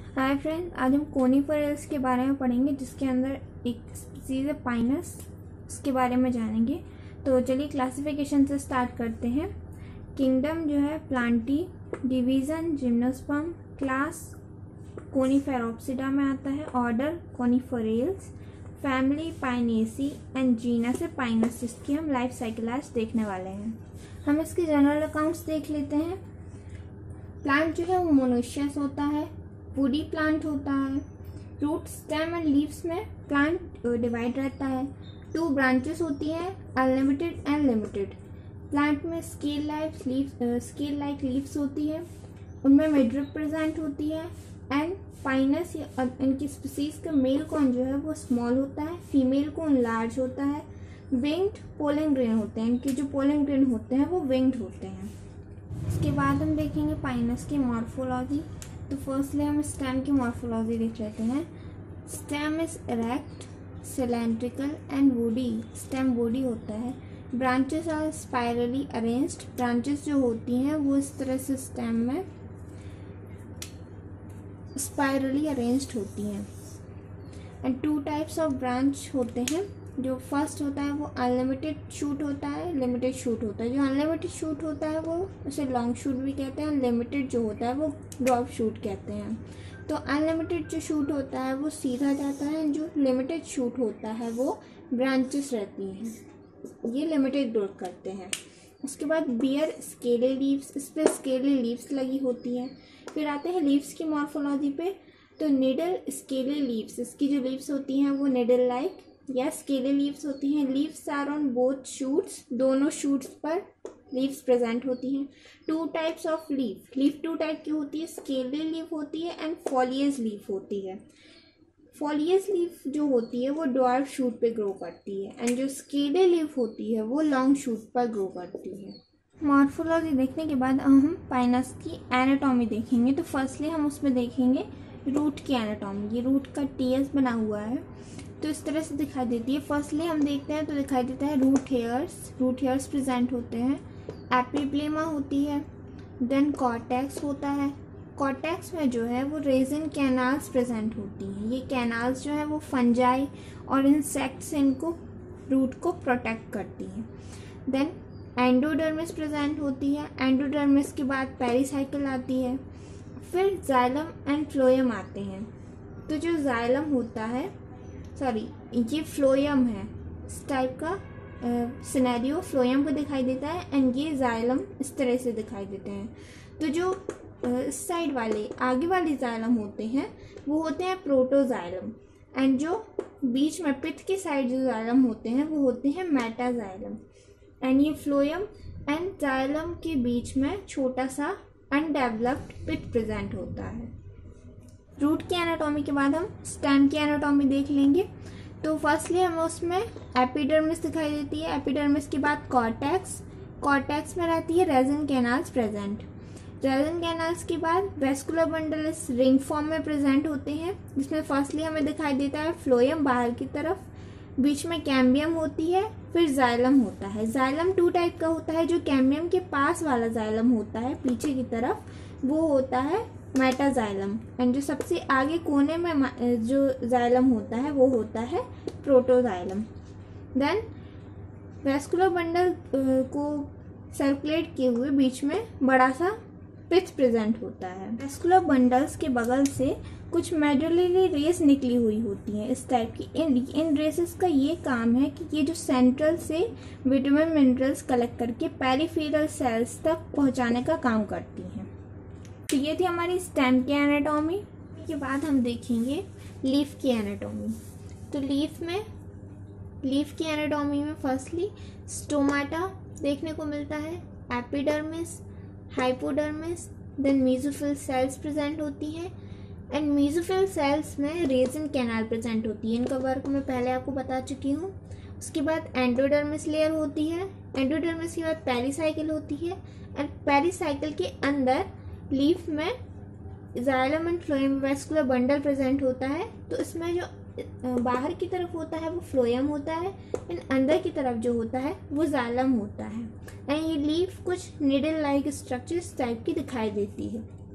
Hi friends, आज हम coniferous के बारे में पढ़ेंगे जिसके अंदर एक स्पीसीज है पाइनस, उसके बारे में जानेंगे। तो चलिए क्लासिफिकेशन से स्टार्ट करते हैं। किंगडम जो है plantae, division gymnosperm, class coniferopsida में आता है, order coniferales, family pinaceae and genus है पाइनस, जिसकी हम लाइफ साइकिल आज देखने वाले हैं। हम इसके जनरल अकाउंट्स देख लेते हैं। प्लांट जो है वो मोनोशियस होता है, वुडी प्लांट होता है। रूट स्टेम एंड लीव्स में प्लांट डिवाइड रहता है। 2 ब्रांचेस होती हैं, अनलिमिटेड एंड लिमिटेड। प्लांट में स्केल लाइक लीव्स होती है, उनमें मिडरिप प्रेजेंट होती है। एंड पाइनस इनकी स्पीसीज का मेल कॉर्न जो है वो स्मॉल होता है, फीमेल कॉर्न लार्ज होता है। विंग्ड पोलन ग्रेन होते हैं, इनके जो पोलन ग्रेन होते हैं वो विंग्ड होते हैं। इसके बाद हम देखेंगे पाइनस की मॉर्फोलॉजी। तो फर्स्टली हम स्टेम की मॉर्फोलॉजी देख लेते हैं। Stem is erect, cylindrical and woody. Stem woody होता है। Branches are spirally arranged. Branches जो होती हैं वो इस तरह से स्टेम में स्पाइरली अरेंज्ड होती हैं। एंड 2 टाइप्स ऑफ ब्रांच होते हैं। जो फर्स्ट होता है वो अनलिमिटेड शूट होता है, लिमिटेड शूट होता है। जो अनलिमिटेड शूट होता है वो उसे लॉन्ग शूट भी कहते हैं, अनलिमिटेड जो होता है वो ड्रॉप शूट कहते हैं। तो अनलिमिटेड जो शूट होता है वो सीधा जाता है, जो लिमिटेड शूट होता है वो ब्रांचेस रहती हैं, ये लिमिटेड ग्रोथ करते हैं। उसके बाद बियर स्केली लीव्स, इस पर स्केली लीव्स लगी होती हैं। फिर आते हैं लीव्स की मॉर्फोलॉजी पे। तो निडल स्केली लीव्स, इसकी जो लीव्स होती हैं वो निडल लाइक या स्केली लीव्स होती हैं। Leaves are on both shoots, दोनों शूट्स पर लीव्स प्रेजेंट होती हैं। 2 टाइप्स ऑफ लीफ 2 टाइप की होती है, स्केली लीफ होती है एंड फॉलियस लीफ होती है। फॉलियस लीफ जो होती है वो ड्वार्फ शूट पे ग्रो करती है एंड जो स्केली लीफ होती है वो लॉन्ग शूट पर ग्रो करती है। मॉर्फोलॉजी देखने के बाद हम पाइनस की एनाटॉमी देखेंगे। तो फर्स्टली हम उसमें देखेंगे रूट की एनाटॉमी। ये रूट का टीएस बना हुआ है तो इस तरह से दिखाई देती है। फर्स्टली हम देखते हैं तो दिखाई देता है रूट हेयर्स प्रेजेंट होते हैं। एपिब्लेमा होती है, देन कॉर्टेक्स होता है। कॉर्टेक्स में जो है वो रेजिन कैनाल्स प्रेजेंट होती हैं। ये कैनाल्स जो है वो फंजाई और इंसेक्ट से इनको रूट को प्रोटेक्ट करती हैं। देन एंडोडर्मिस प्रेजेंट होती है। एंडोडर्मिस के बाद पेरिसाइकिल आती है। फिर जाइलम एंड फ्लोएम आते हैं। तो जो जाइलम होता है, ये फ्लोएम है, इस टाइप का सिनेरियो फ्लोएम को दिखाई देता है एंड ये जाइलम इस तरह से दिखाई देते हैं। तो जो इस साइड वाले आगे वाले जाइलम होते हैं वो होते हैं प्रोटोजाइलम एंड जो बीच में पिथ के साइड जो जाइलम होते हैं वो होते हैं मेटाजाइलम। एंड ये फ्लोएम एंड जाइलम के बीच में छोटा सा अनडेवलप्ड पिथ प्रेजेंट होता है। रूट की एनाटॉमी के बाद हम स्टेम की एनाटॉमी देख लेंगे। तो फर्स्टली हमें उसमें एपिडर्मिस दिखाई देती है। एपिडर्मिस के बाद कॉर्टेक्स में रहती है resin canals present. Resin canals के बाद वेस्कुलर बंडल इस रिंग फॉर्म में प्रेजेंट होते हैं, जिसमें फर्स्टली हमें दिखाई देता है फ्लोएम बाहर की तरफ, बीच में कैम्बियम होती है, फिर जाइलम होता है। जाइलम 2 टाइप का होता है। जो कैम्बियम के पास वाला जाइलम होता है पीछे की तरफ वो होता है मेटाजाइलम एंड जो सबसे आगे कोने में जो जाइलम होता है वो होता है प्रोटोजाइलम। देन वेस्कुलर बंडल को सर्कुलेट किए हुए बीच में बड़ा सा पिथ प्रेजेंट होता है। वेस्कुलर बंडल्स के बगल से कुछ मेडुलरी रेस निकली हुई होती हैं इस टाइप की। इन रेसेस का ये काम है कि ये जो सेंट्रल से विटामिन मिनरल्स कलेक्ट करके पेरिफेरल सेल्स तक पहुंचाने का काम करती हैं। तो ये थी हमारी स्टेम की एनाटॉमी। के बाद हम देखेंगे लीफ की एनाटॉमी। तो लीफ की एनाटॉमी में फर्स्टली स्टोमाटा देखने को मिलता है, epidermis, hypodermis, then mesophyll cells present होती हैं एंड मेसोफिल सेल्स में रेजिन कैनाल प्रेजेंट होती है। इनका वर्क मैं पहले आपको बता चुकी हूँ। उसके बाद एंडोडर्मिस लेयर होती है। एंडोडर्मिस के बाद पेरिसाइकिल होती है एंड पेरिसाइकिल के अंदर लीफ में xylem and phloem vascular bundle present होता है। तो इसमें जो बाहर की तरफ होता है वो फ्लोएम होता है एंड अंदर की तरफ जो होता है वो जाइलम होता है एंड ये लीफ कुछ निडल लाइक स्ट्रक्चर्स टाइप की दिखाई देती है।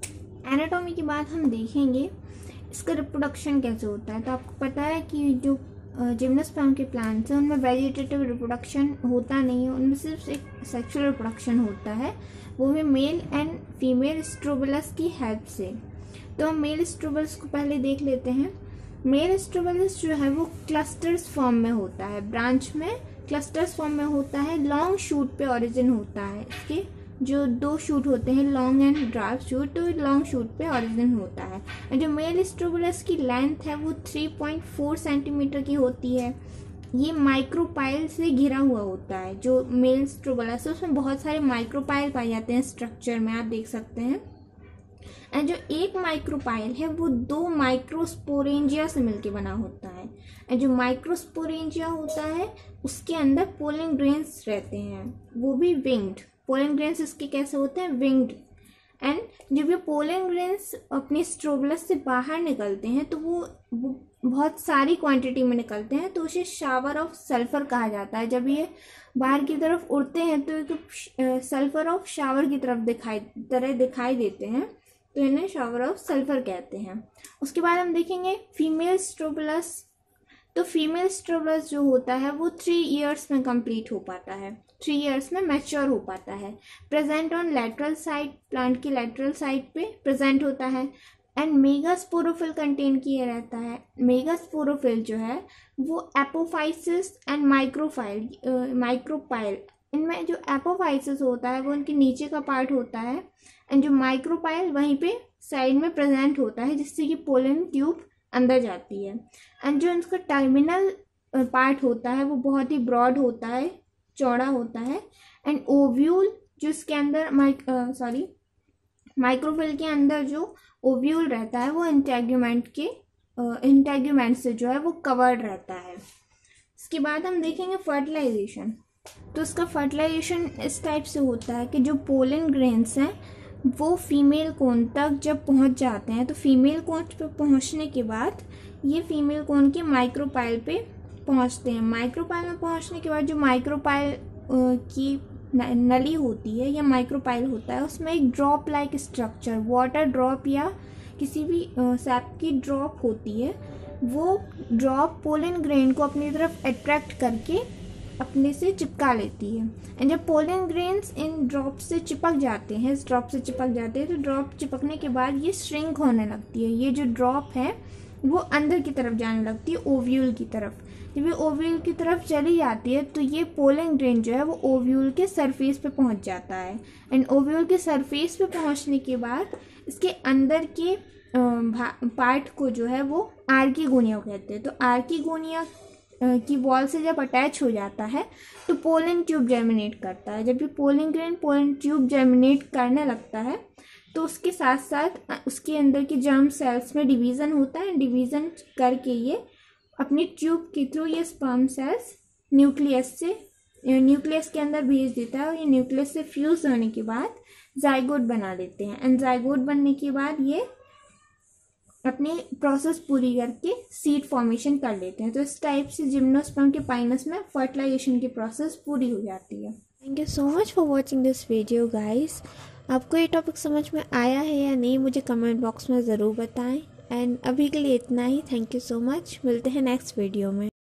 एनाटॉमी की बात हम देखेंगे, इसका रिप्रोडक्शन कैसे होता है। तो आपको पता है कि जो जिम्नोस्पर्म के प्लांट्स हैं उनमें वेजिटेटिव रिप्रोडक्शन होता नहीं है, उनमें सिर्फ एक सेक्सुअल रिप्रोडक्शन होता है, वो भी मेल एंड फीमेल स्ट्रोबुलस की हेल्प से। तो हम मेल स्ट्रोबुलस को पहले देख लेते हैं। मेल स्ट्रोबुलस जो है वो क्लस्टर्स फॉर्म में होता है, ब्रांच में क्लस्टर्स फॉर्म में होता है, लॉन्ग शूट पे ओरिजिन होता है। इसके जो 2 शूट होते हैं, लॉन्ग एंड ड्रार्क शूट, तो लॉन्ग शूट पे ओरिजिन होता है। और जो मेल स्ट्रोबुलस की लेंथ है वो 3.4 सेंटीमीटर की होती है। ये माइक्रोपाइल से घिरा हुआ होता है। जो मेल स्ट्रोबुलस है उसमें बहुत सारे माइक्रोपाइल पाए जाते हैं स्ट्रक्चर में, आप देख सकते हैं। एंड जो एक माइक्रोपाइल है वो 2 माइक्रोस्पोरेंजिया से मिलकर बना होता है। एंड जो माइक्रोस्पोरेंजिया होता है उसके अंदर पोलन ग्रेन्स रहते हैं, वो भी विंग्ड। पोलन ग्रेन्स इसके कैसे होते हैं, विंग्ड। एंड जब ये पोलन ग्रेन्स अपनी स्ट्रोबुलस से बाहर निकलते हैं तो वो बहुत सारी क्वांटिटी में निकलते हैं, तो उसे शावर ऑफ सल्फर कहा जाता है। जब ये बाहर की तरफ उड़ते हैं तो एक सल्फर ऑफ शावर की तरफ दिखाई देते हैं, तो इन्हें शावर ऑफ सल्फर कहते हैं। उसके बाद हम देखेंगे फीमेल स्ट्रोबुलस। तो फीमेल स्ट्रोबुलस जो होता है वो 3 ईयर्स में कंप्लीट हो पाता है, 3 ईयर्स में मैच्योर हो पाता है। Present on lateral side, plant की लेटरल साइड पे प्रेजेंट होता है। एंड मेगास्पोरोफिल कंटेन किया रहता है। मेगास्पोरोफिल जो है वो एपोफाइसिस एंड माइक्रोपाइल, इनमें जो एपोफाइसिस होता है वो उनके नीचे का पार्ट होता है, एंड जो माइक्रोपाइल वहीं पे साइड में प्रेजेंट होता है, जिससे कि पोलन ट्यूब अंदर जाती है। एंड जो इसका टर्मिनल पार्ट होता है वो बहुत ही ब्रॉड होता है, चौड़ा होता है। एंड ओव्यूल जो इसके अंदर माइक्रोफिल के अंदर जो ओव्यूल रहता है वो इंटेग्यूमेंट से जो है वो कवर्ड रहता है। इसके बाद हम देखेंगे फर्टिलाइजेशन। तो इसका फर्टिलाइजेशन इस टाइप से होता है कि जो पोलन ग्रेन्स हैं वो फीमेल कोन तक जब पहुंच जाते हैं, तो फीमेल कोन पे पहुंचने के बाद ये फीमेल कोन के माइक्रोपाइल पे पहुंचते हैं। माइक्रोपाइल में पहुंचने के बाद जो माइक्रोपाइल की नली होती है या माइक्रोपाइल होता है उसमें एक drop like structure, water drop या किसी भी सैप की ड्रॉप होती है। वो ड्रॉप पोलन ग्रेन को अपनी तरफ अट्रैक्ट करके अपने से चिपका लेती है। एंड जब पोलन ग्रेन्स इन ड्रॉप से चिपक जाते हैं, इस ड्रॉप से चिपक जाते हैं, तो ड्रॉप चिपकने के बाद ये श्रिंक होने लगती है। ये जो ड्रॉप है वो अंदर की तरफ जाने लगती है, ओव्यूल की तरफ। जब ये ओव्यूल की तरफ चली जाती है तो ये पोलन ग्रेन जो है वो ओव्यूल के सरफेस पे पहुंच जाता है। एंड ओव्यूल के सरफेस पे पहुंचने के बाद इसके अंदर के पार्ट को जो है वो आर्कीगोनिया कहते हैं। तो आर्कीगोनिया की वॉल से जब अटैच हो जाता है तो पोलन ट्यूब जर्मिनेट करता है। जब ये pollen grain pollen tube germinate करने लगता है तो उसके साथ साथ उसके अंदर के जर्म सेल्स में डिवीज़न होता है। डिवीज़न करके ये अपनी ट्यूब के थ्रू ये स्पर्म सेल्स न्यूक्लियस के अंदर भेज देता है, और ये न्यूक्लियस से फ्यूज होने के बाद जाइगोट बना देते हैं। एंड जाइगोट बनने के बाद ये अपनी प्रोसेस पूरी करके सीड फॉर्मेशन कर लेते हैं। तो इस टाइप से जिम्नोस्पर्म के पाइनस में फर्टिलाइजेशन की प्रोसेस पूरी हो जाती है। Thank you so much for watching this video guys. आपको ये टॉपिक समझ में आया है या नहीं मुझे कमेंट बॉक्स में ज़रूर बताएं। एंड अभी के लिए इतना ही। Thank you so much. मिलते हैं नेक्स्ट वीडियो में।